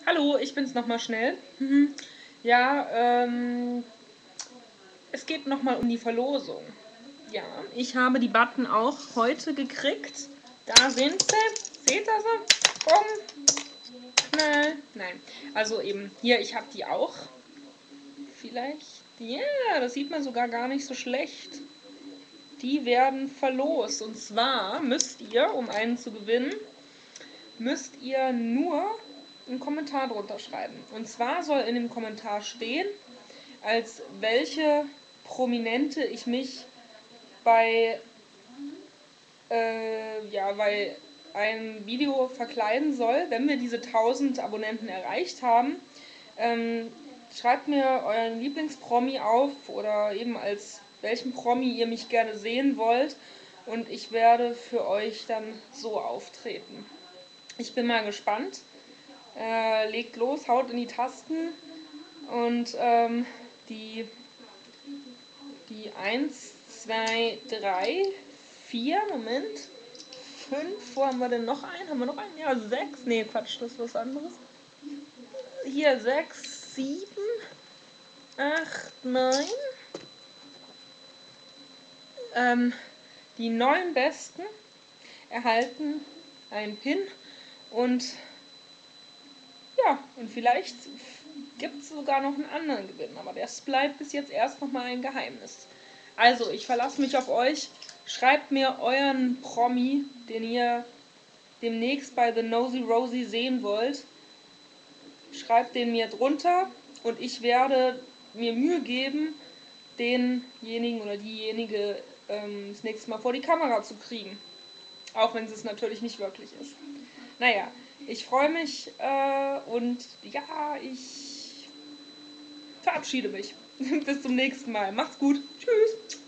Hallo, ich bin's nochmal schnell. Ja, es geht nochmal um die Verlosung. Ja, ich habe die Button auch heute gekriegt. Da sind sie. Seht ihr sie? Bumm. Knall. Nein, also eben hier, ich habe die auch. Vielleicht. Ja, das sieht man sogar gar nicht so schlecht. Die werden verlost. Und zwar müsst ihr, um einen zu gewinnen, müsst ihr nur einen Kommentar drunter schreiben. Und zwar soll in dem Kommentar stehen, als welche Prominente ich mich bei, bei einem Video verkleiden soll, wenn wir diese 1000 Abonnenten erreicht haben. Schreibt mir euren Lieblingspromi auf oder eben als welchen Promi ihr mich gerne sehen wollt und ich werde für euch dann so auftreten. Ich bin mal gespannt. Legt los, haut in die Tasten und die 1, 2, 3, 4, Moment, 5, wo haben wir denn noch einen? Haben wir noch einen? Ja, 6, nee, Quatsch, das ist was anderes. Hier 6, 7, 8, 9. Die 9 Besten erhalten einen Pin und ja, und vielleicht gibt es sogar noch einen anderen Gewinn, aber das bleibt bis jetzt erst nochmal ein Geheimnis. Also, ich verlasse mich auf euch. Schreibt mir euren Promi, den ihr demnächst bei The Nosy Rosie sehen wollt. Schreibt den mir drunter und ich werde mir Mühe geben, denjenigen oder diejenige das nächste Mal vor die Kamera zu kriegen. Auch wenn es natürlich nicht wirklich ist. Naja, ich freue mich und ja, ich verabschiede mich. Bis zum nächsten Mal. Macht's gut. Tschüss.